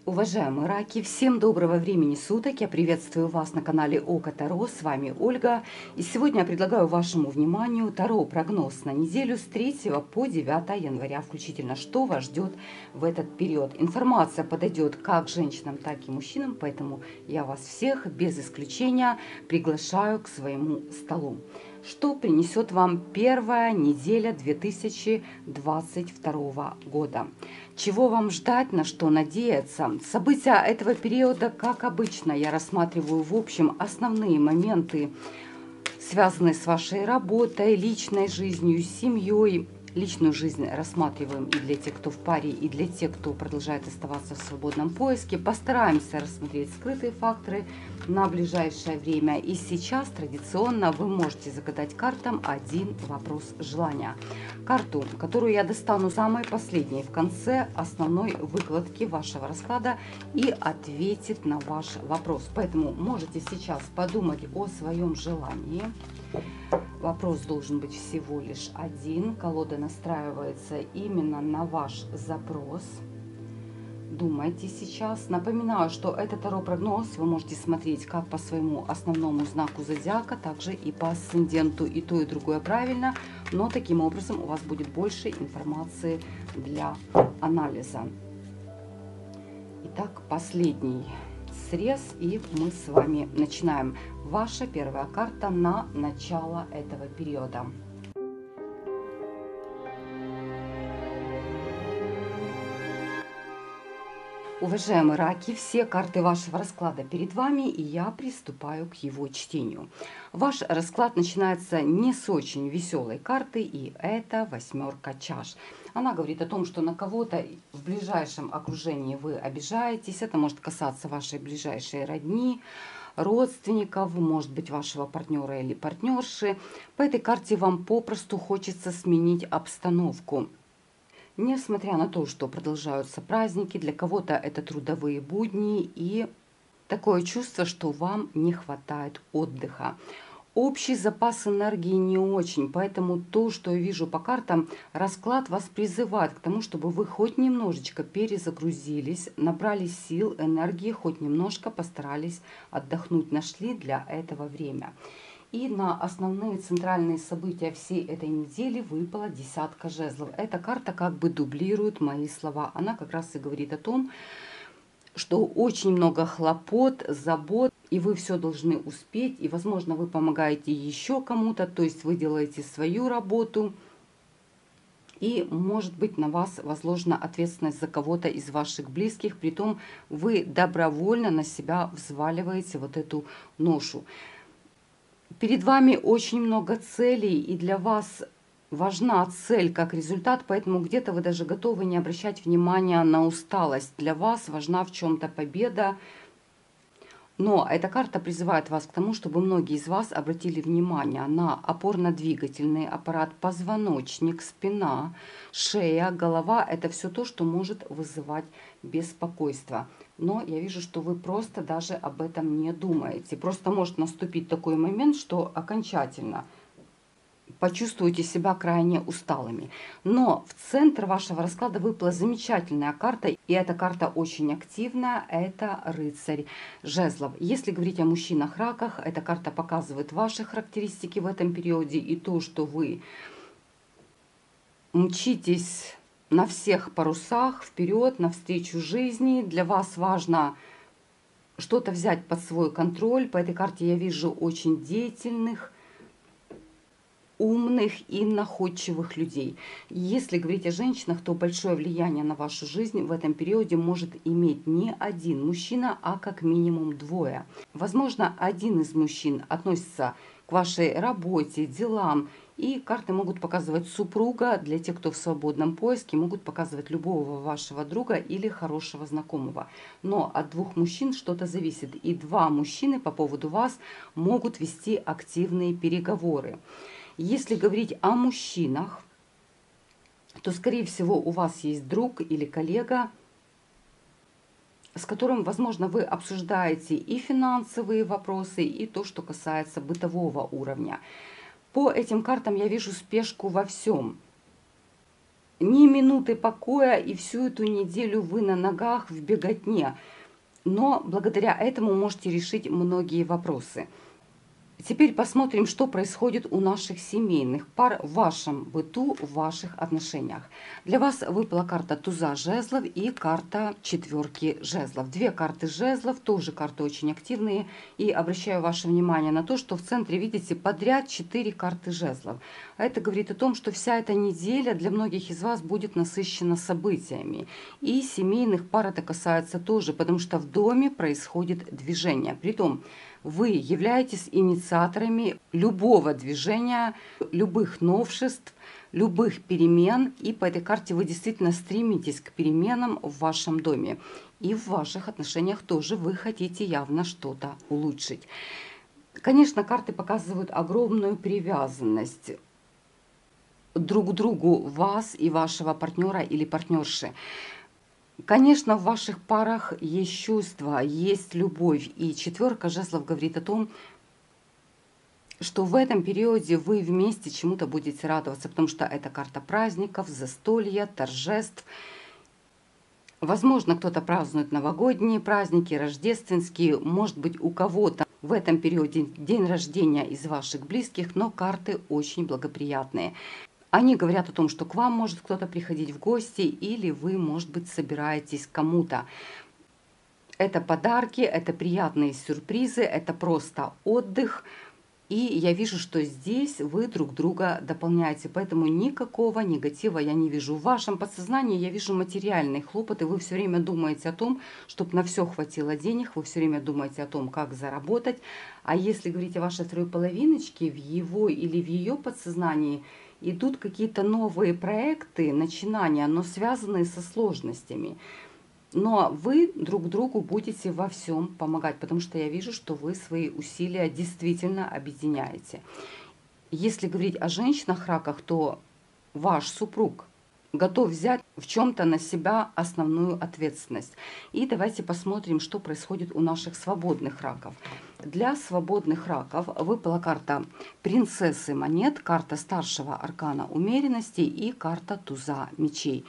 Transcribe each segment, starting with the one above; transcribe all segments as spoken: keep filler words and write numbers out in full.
Уважаемые раки, всем доброго времени суток! Я приветствую вас на канале Око Таро, с вами Ольга. И сегодня я предлагаю вашему вниманию Таро-прогноз на неделю с третьего по девятое января включительно. Что вас ждет в этот период? Информация подойдет как женщинам, так и мужчинам, поэтому я вас всех без исключения приглашаю к своему столу. Что принесет вам первая неделя две тысячи двадцать второго года? Чего вам ждать, на что надеяться? События этого периода, как обычно, я рассматриваю в общем основные моменты, связанные с вашей работой, личной жизнью, семьей. Личную жизнь рассматриваем и для тех, кто в паре, и для тех, кто продолжает оставаться в свободном поиске. Постараемся рассмотреть скрытые факторы на ближайшее время. И сейчас традиционно вы можете загадать картам один вопрос желания. Карту, которую я достану самой последней в конце основной выкладки вашего расклада и ответит на ваш вопрос. Поэтому можете сейчас подумать о своем желании. Вопрос должен быть всего лишь один. Колода настраивается именно на ваш запрос. Думайте сейчас. Напоминаю, что этот таро-прогноз вы можете смотреть как по своему основному знаку зодиака, также и по асценденту. И то, и другое правильно. Но таким образом у вас будет больше информации для анализа. Итак, последний срез, и мы с вами начинаем. Ваша первая карта на начало этого периода. Уважаемые раки, все карты вашего расклада перед вами, и я приступаю к его чтению. Ваш расклад начинается не с очень веселой карты, и это восьмерка чаш. Она говорит о том, что на кого-то в ближайшем окружении вы обижаетесь. Это может касаться вашей ближайшей родни, родственников, может быть, вашего партнера или партнерши. По этой карте вам попросту хочется сменить обстановку. Несмотря на то, что продолжаются праздники, для кого-то это трудовые будни и такое чувство, что вам не хватает отдыха. Общий запас энергии не очень, поэтому то, что я вижу по картам, расклад вас призывает к тому, чтобы вы хоть немножечко перезагрузились, набрали сил, энергии, хоть немножко постарались отдохнуть, нашли для этого время. И на основные центральные события всей этой недели выпала десятка жезлов. Эта карта как бы дублирует мои слова. Она как раз и говорит о том, что очень много хлопот, забот, и вы все должны успеть. И, возможно, вы помогаете еще кому-то, то есть вы делаете свою работу. И, может быть, на вас возложена ответственность за кого-то из ваших близких. Притом вы добровольно на себя взваливаете вот эту ношу. Перед вами очень много целей, и для вас важна цель как результат, поэтому где-то вы даже готовы не обращать внимания на усталость. Для вас важна в чем-то победа. Но эта карта призывает вас к тому, чтобы многие из вас обратили внимание на опорно-двигательный аппарат, позвоночник, спина, шея, голова. Это все то, что может вызывать беспокойство. Но я вижу, что вы просто даже об этом не думаете. Просто может наступить такой момент, что окончательно почувствуете себя крайне усталыми. Но в центр вашего расклада выпала замечательная карта, и эта карта очень активная, это рыцарь жезлов. Если говорить о мужчинах-раках, эта карта показывает ваши характеристики в этом периоде и то, что вы мчитесь на всех парусах вперед, навстречу жизни. Для вас важно что-то взять под свой контроль. По этой карте я вижу очень деятельных, умных и находчивых людей. Если говорить о женщинах, то большое влияние на вашу жизнь в этом периоде может иметь не один мужчина, а как минимум двое. Возможно, один из мужчин относится к вашей работе, делам, и карты могут показывать супруга. Для тех, кто в свободном поиске, могут показывать любого вашего друга или хорошего знакомого. Но от двух мужчин что-то зависит, и два мужчины по поводу вас могут вести активные переговоры. Если говорить о мужчинах, то, скорее всего, у вас есть друг или коллега, с которым, возможно, вы обсуждаете и финансовые вопросы, и то, что касается бытового уровня. По этим картам я вижу спешку во всем. ни минуты покоя, и всю эту неделю вы на ногах в беготне. Но благодаря этому можете решить многие вопросы. Теперь посмотрим, что происходит у наших семейных пар в вашем быту, в ваших отношениях. Для вас выпала карта туза жезлов и карта четверки жезлов. Две карты жезлов, тоже карты очень активные. И обращаю ваше внимание на то, что в центре, видите, подряд четыре карты жезлов. А это говорит о том, что вся эта неделя для многих из вас будет насыщена событиями. И семейных пар это касается тоже, потому что в доме происходит движение. Притом, вы являетесь инициаторами любого движения, любых новшеств, любых перемен. И по этой карте вы действительно стремитесь к переменам в вашем доме. И в ваших отношениях тоже вы хотите явно что-то улучшить. Конечно, карты показывают огромную привязанность друг к другу вас и вашего партнера или партнерши. Конечно, в ваших парах есть чувства, есть любовь. И четверка жезлов говорит о том, что в этом периоде вы вместе чему-то будете радоваться, потому что это карта праздников, застолья, торжеств. Возможно, кто-то празднует новогодние праздники, рождественские. Может быть, у кого-то в этом периоде день рождения из ваших близких, но карты очень благоприятные. Они говорят о том, что к вам может кто-то приходить в гости, или вы, может быть, собираетесь к кому-то. Это подарки, это приятные сюрпризы, это просто отдых. И я вижу, что здесь вы друг друга дополняете. Поэтому никакого негатива я не вижу. В вашем подсознании я вижу материальные хлопоты. Вы все время думаете о том, чтобы на все хватило денег. Вы все время думаете о том, как заработать. А если говорить о вашей второй половиночке, в его или в ее подсознании идут какие-то новые проекты, начинания, но связанные со сложностями. Но вы друг другу будете во всем помогать, потому что я вижу, что вы свои усилия действительно объединяете. Если говорить о женщинах-раках, то ваш супруг готов взять в чем-то на себя основную ответственность. И давайте посмотрим, что происходит у наших свободных раков. Для свободных раков выпала карта принцессы монет, карта старшего аркана умеренности и карта туза мечей.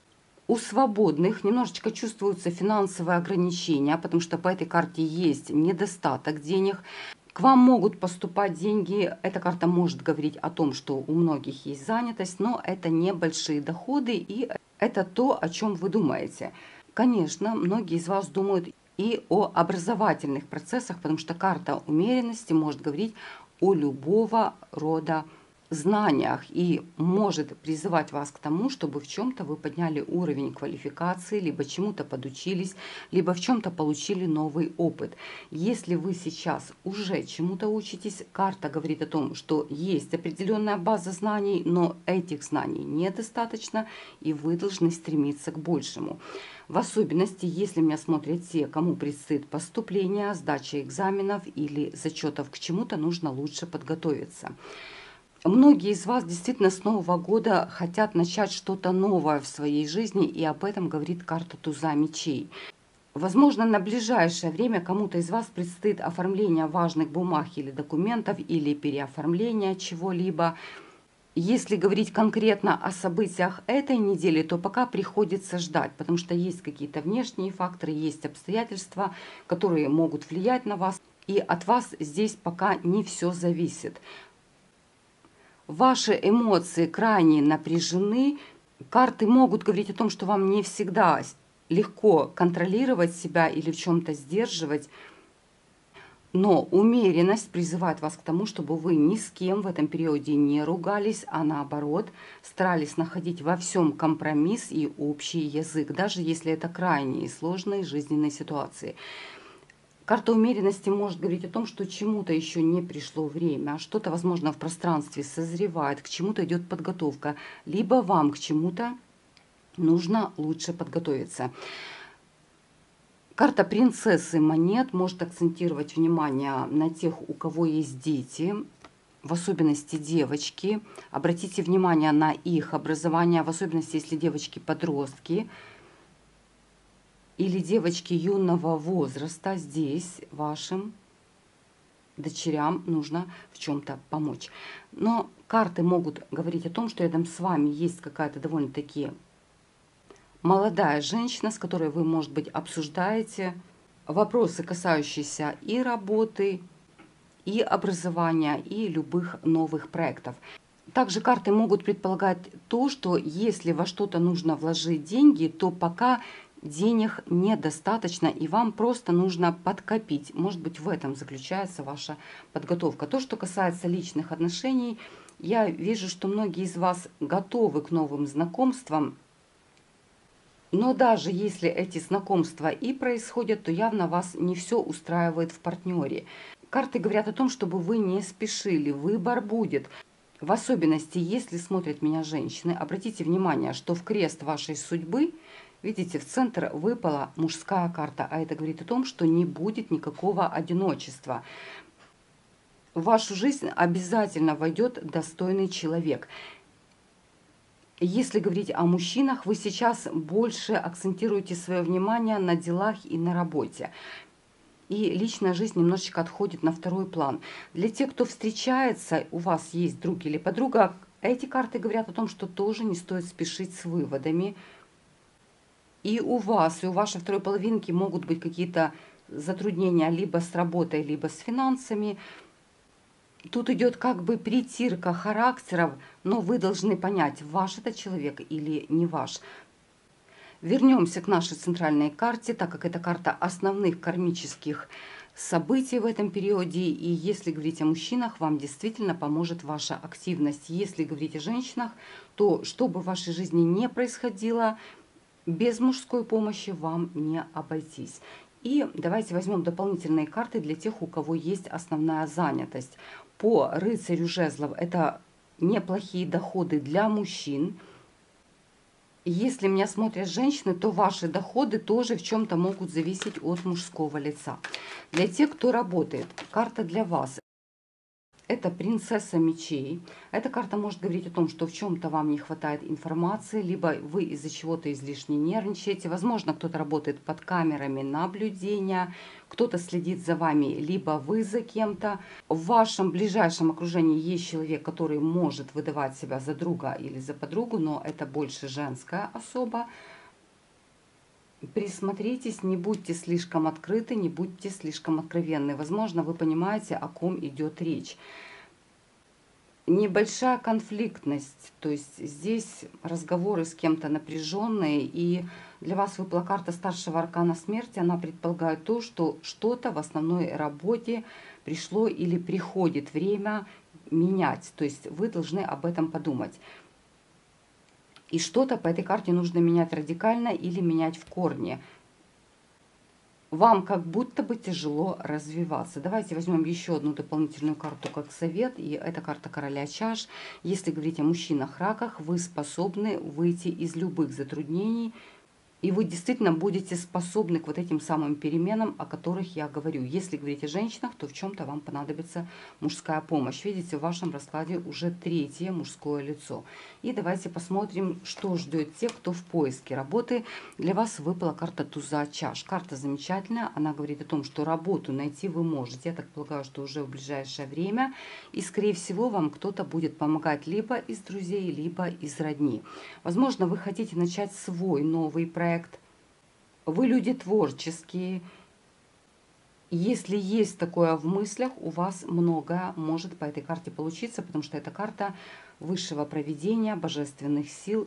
У свободных немножечко чувствуются финансовые ограничения, потому что по этой карте есть недостаток денег. К вам могут поступать деньги. Эта карта может говорить о том, что у многих есть занятость, но это небольшие доходы, и это то, о чем вы думаете. Конечно, многие из вас думают и о образовательных процессах, потому что карта умеренности может говорить о любого рода знаниях и может призывать вас к тому, чтобы в чем-то вы подняли уровень квалификации, либо чему-то подучились, либо в чем-то получили новый опыт. Если вы сейчас уже чему-то учитесь, карта говорит о том, что есть определенная база знаний, но этих знаний недостаточно, и вы должны стремиться к большему. В особенности, если меня смотрят те, кому предстоит поступление, сдача экзаменов или зачетов к чему-то, нужно лучше подготовиться. Многие из вас действительно с Нового года хотят начать что-то новое в своей жизни, и об этом говорит карта туза мечей. Возможно, на ближайшее время кому-то из вас предстоит оформление важных бумаг или документов, или переоформление чего-либо. Если говорить конкретно о событиях этой недели, то пока приходится ждать, потому что есть какие-то внешние факторы, есть обстоятельства, которые могут влиять на вас, и от вас здесь пока не все зависит. Ваши эмоции крайне напряжены. Карты могут говорить о том, что вам не всегда легко контролировать себя или в чем-то сдерживать. Но умеренность призывает вас к тому, чтобы вы ни с кем в этом периоде не ругались, а наоборот старались находить во всем компромисс и общий язык, даже если это крайние сложные жизненные ситуации. Карта умеренности может говорить о том, что чему-то еще не пришло время, что-то, возможно, в пространстве созревает, к чему-то идет подготовка, либо вам к чему-то нужно лучше подготовиться. Карта принцессы монет может акцентировать внимание на тех, у кого есть дети, в особенности девочки. Обратите внимание на их образование, в особенности, если девочки-подростки или девочки юного возраста. Здесь вашим дочерям нужно в чем-то помочь. Но карты могут говорить о том, что рядом с вами есть какая-то довольно-таки молодая женщина, с которой вы, может быть, обсуждаете вопросы, касающиеся и работы, и образования, и любых новых проектов. Также карты могут предполагать то, что если во что-то нужно вложить деньги, то пока денег недостаточно, и вам просто нужно подкопить. Может быть, в этом заключается ваша подготовка. То, что касается личных отношений, я вижу, что многие из вас готовы к новым знакомствам, но даже если эти знакомства и происходят, то явно вас не все устраивает в партнере. Карты говорят о том, чтобы вы не спешили, выбор будет. В особенности, если смотрят меня женщины, обратите внимание, что в крест вашей судьбы, видите, в центр выпала мужская карта, а это говорит о том, что не будет никакого одиночества. В вашу жизнь обязательно войдет достойный человек. Если говорить о мужчинах, вы сейчас больше акцентируете свое внимание на делах и на работе. И личная жизнь немножечко отходит на второй план. Для тех, кто встречается, у вас есть друг или подруга, эти карты говорят о том, что тоже не стоит спешить с выводами. И у вас, и у вашей второй половинки могут быть какие-то затруднения либо с работой, либо с финансами. Тут идет как бы притирка характеров, но вы должны понять, ваш это человек или не ваш. Вернемся к нашей центральной карте, так как это карта основных кармических событий в этом периоде. И если говорить о мужчинах, вам действительно поможет ваша активность. Если говорить о женщинах, то что бы в вашей жизни не происходило, без мужской помощи вам не обойтись. И давайте возьмем дополнительные карты для тех, у кого есть основная занятость. По рыцарю жезлов это неплохие доходы для мужчин. Если меня смотрят женщины, то ваши доходы тоже в чем-то могут зависеть от мужского лица. Для тех, кто работает, карта для вас. Это принцесса мечей. Эта карта может говорить о том, что в чем-то вам не хватает информации, либо вы из-за чего-то излишне нервничаете. Возможно, кто-то работает под камерами наблюдения, кто-то следит за вами, либо вы за кем-то. В вашем ближайшем окружении есть человек, который может выдавать себя за друга или за подругу, но это больше женская особа. Присмотритесь, не будьте слишком открыты, не будьте слишком откровенны. Возможно, вы понимаете, о ком идет речь. Небольшая конфликтность, то есть здесь разговоры с кем-то напряженные, и для вас выпала карта старшего аркана смерти. Она предполагает то, что что-то в основной работе пришло или приходит время менять. То есть вы должны об этом подумать. И что-то по этой карте нужно менять радикально или менять в корне. Вам как будто бы тяжело развиваться. Давайте возьмем еще одну дополнительную карту как совет. И это карта короля чаш. Если говорить о мужчинах-раках, вы способны выйти из любых затруднений. И вы действительно будете способны к вот этим самым переменам, о которых я говорю. Если говорить о женщинах, то в чем-то вам понадобится мужская помощь. Видите, в вашем раскладе уже третье мужское лицо. И давайте посмотрим, что ждет тех, кто в поиске работы. Для вас выпала карта туза чаш. Карта замечательная. Она говорит о том, что работу найти вы можете. Я так полагаю, что уже в ближайшее время. И, скорее всего, вам кто-то будет помогать либо из друзей, либо из родни. Возможно, вы хотите начать свой новый проект. Вы люди творческие. Если есть такое в мыслях, у вас многое может по этой карте получиться, потому что это карта высшего провидения, божественных сил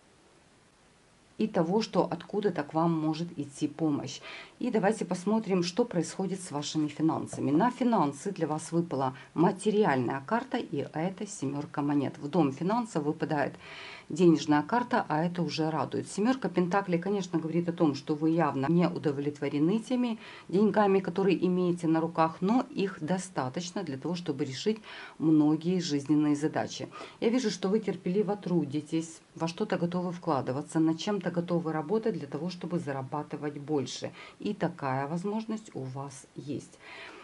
и того, что откуда-то к вам может идти помощь. И давайте посмотрим, что происходит с вашими финансами. На финансы для вас выпала материальная карта, и это семерка монет. В дом финансов выпадает денежная карта, а это уже радует. Семерка пентаклей, конечно, говорит о том, что вы явно не удовлетворены теми деньгами, которые имеете на руках, но их достаточно для того, чтобы решить многие жизненные задачи. Я вижу, что вы терпеливо трудитесь, во что-то готовы вкладываться, над чем-то готовы работать для того, чтобы зарабатывать больше. И такая возможность у вас есть.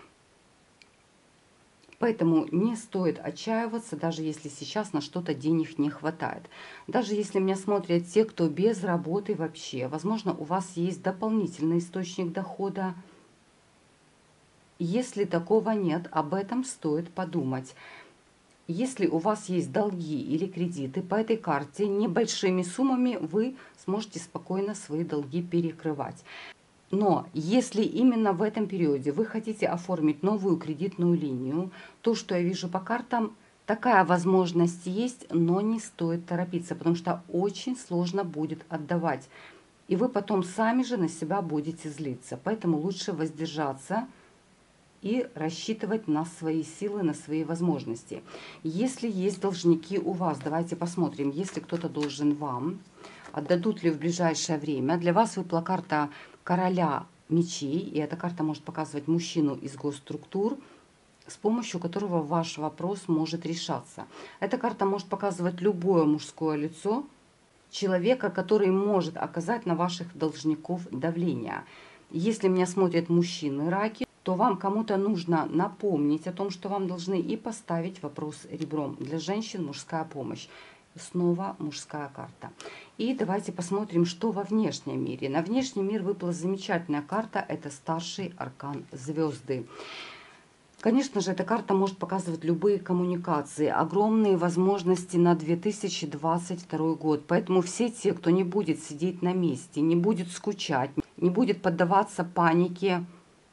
Поэтому не стоит отчаиваться, даже если сейчас на что-то денег не хватает. Даже если меня смотрят те, кто без работы вообще, возможно, у вас есть дополнительный источник дохода. Если такого нет, об этом стоит подумать. Если у вас есть долги или кредиты по этой карте, небольшими суммами вы сможете спокойно свои долги перекрывать. Но если именно в этом периоде вы хотите оформить новую кредитную линию, то, что я вижу по картам, такая возможность есть, но не стоит торопиться, потому что очень сложно будет отдавать. И вы потом сами же на себя будете злиться. Поэтому лучше воздержаться и рассчитывать на свои силы, на свои возможности. Если есть должники у вас, давайте посмотрим, если кто-то должен вам, отдадут ли в ближайшее время. Для вас выпала карта короля мечей, и эта карта может показывать мужчину из госструктур, с помощью которого ваш вопрос может решаться. Эта карта может показывать любое мужское лицо, человека, который может оказать на ваших должников давление. Если меня смотрят мужчины раки, то вам кому-то нужно напомнить о том, что вам должны, и поставить вопрос ребром. Для женщин мужская помощь. Снова мужская карта. И давайте посмотрим, что во внешнем мире. На внешний мир выпала замечательная карта. Это старший аркан звезды. Конечно же, эта карта может показывать любые коммуникации, огромные возможности на две тысячи двадцать второй год. Поэтому все те, кто не будет сидеть на месте, не будет скучать, не будет поддаваться панике,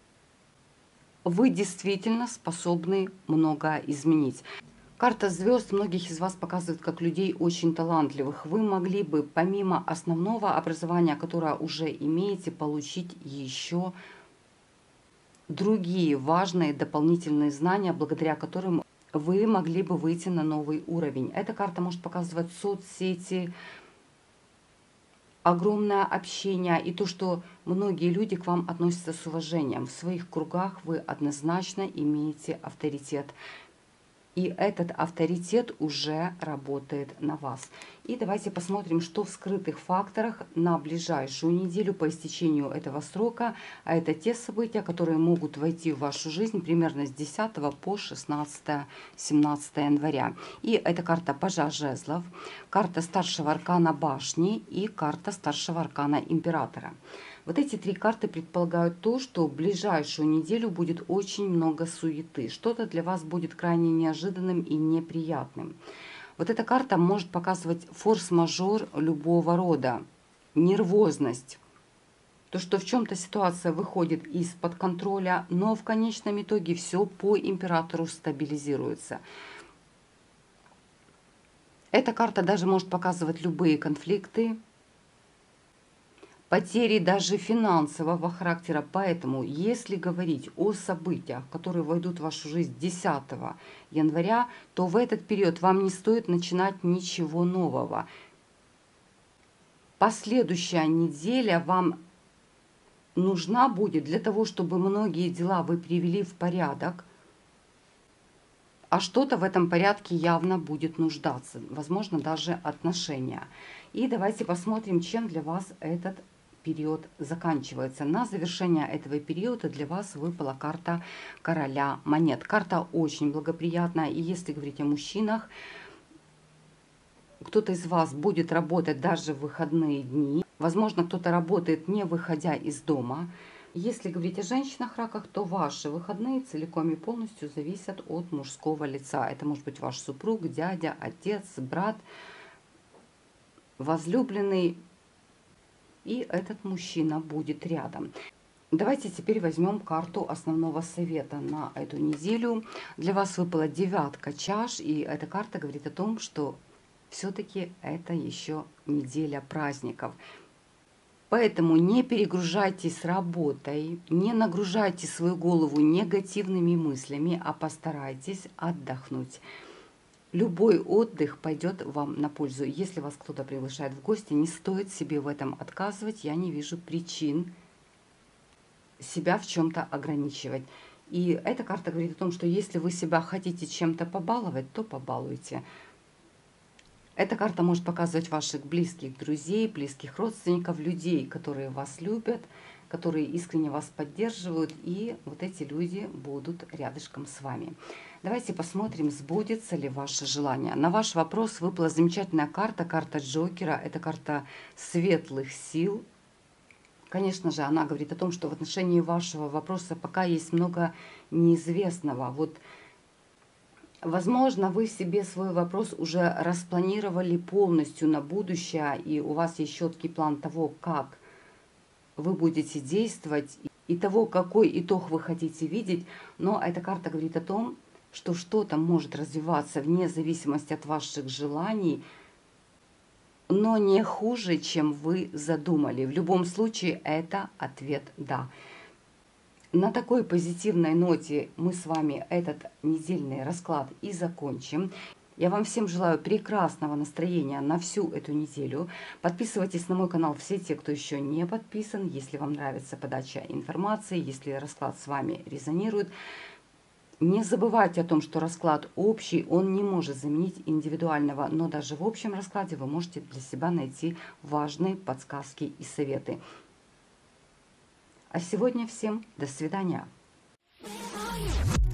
вы действительно способны многое изменить. Карта звезд многих из вас показывает как людей очень талантливых. Вы могли бы помимо основного образования, которое уже имеете, получить еще другие важные дополнительные знания, благодаря которым вы могли бы выйти на новый уровень. Эта карта может показывать соцсети, огромное общение и то, что многие люди к вам относятся с уважением. В своих кругах вы однозначно имеете авторитет. И этот авторитет уже работает на вас. И давайте посмотрим, что в скрытых факторах на ближайшую неделю по истечению этого срока. А это те события, которые могут войти в вашу жизнь примерно с десятого по шестнадцатое-семнадцатое января. И это карта пажа жезлов, карта старшего аркана башни и карта старшего аркана императора. Вот эти три карты предполагают то, что в ближайшую неделю будет очень много суеты. Что-то для вас будет крайне неожиданным и неприятным. Вот эта карта может показывать форс-мажор любого рода, нервозность. То, что в чем-то ситуация выходит из-под контроля, но в конечном итоге все по императору стабилизируется. Эта карта даже может показывать любые конфликты, потери даже финансового характера. Поэтому, если говорить о событиях, которые войдут в вашу жизнь десятого января, то в этот период вам не стоит начинать ничего нового. Последующая неделя вам нужна будет для того, чтобы многие дела вы привели в порядок, а что-то в этом порядке явно будет нуждаться, возможно, даже отношения. И давайте посмотрим, чем для вас этот период заканчивается. На завершение этого периода для вас выпала карта короля монет. Карта очень благоприятная. И если говорить о мужчинах, кто-то из вас будет работать даже в выходные дни. Возможно, кто-то работает не выходя из дома. Если говорить о женщинах-раках, то ваши выходные целиком и полностью зависят от мужского лица. Это может быть ваш супруг, дядя, отец, брат, возлюбленный. И этот мужчина будет рядом. Давайте теперь возьмем карту основного совета на эту неделю. Для вас выпала девятка чаш, и эта карта говорит о том, что все-таки это еще неделя праздников. Поэтому не перегружайтесь работой, не нагружайте свою голову негативными мыслями, а постарайтесь отдохнуть. Любой отдых пойдет вам на пользу. Если вас кто-то приглашает в гости, не стоит себе в этом отказывать. Я не вижу причин себя в чем-то ограничивать. И эта карта говорит о том, что если вы себя хотите чем-то побаловать, то побалуйте. Эта карта может показывать ваших близких друзей, близких родственников, людей, которые вас любят, которые искренне вас поддерживают, и вот эти люди будут рядышком с вами. Давайте посмотрим, сбудется ли ваше желание. На ваш вопрос выпала замечательная карта, карта Джокера. Это карта светлых сил, Конечно же, она говорит о том, что в отношении вашего вопроса пока есть много неизвестного. Вот, возможно, вы себе свой вопрос уже распланировали полностью на будущее, и у вас есть четкий план того, как вы будете действовать, и того, какой итог вы хотите видеть. Но эта карта говорит о том, что что-то может развиваться вне зависимости от ваших желаний, но не хуже, чем вы задумали. В любом случае, это ответ «да». На такой позитивной ноте мы с вами этот недельный расклад и закончим. Я вам всем желаю прекрасного настроения на всю эту неделю. Подписывайтесь на мой канал все те, кто еще не подписан. Если вам нравится подача информации, если расклад с вами резонирует, не забывайте о том, что расклад общий, он не может заменить индивидуального, но даже в общем раскладе вы можете для себя найти важные подсказки и советы. А сегодня всем до свидания.